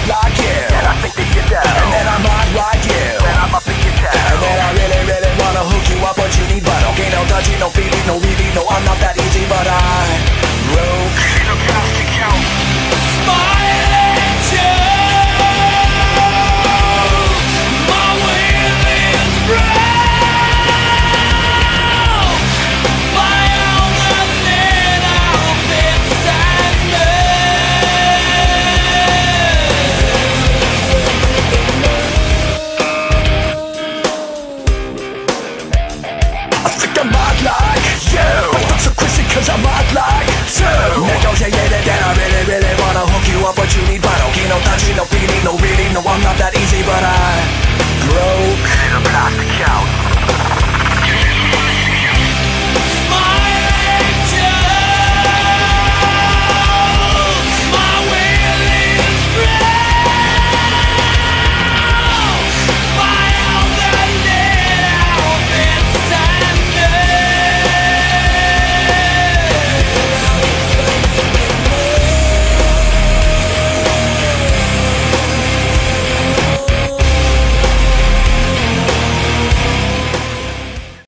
hard like you, and I think that you're down, and then I'm hot like you, then I'm up in your town, and then I really, really wanna hook you up, but you need but okay, no touchy, no feeling, no really, no I'm not that easy, but I broke. ain't no cash to count.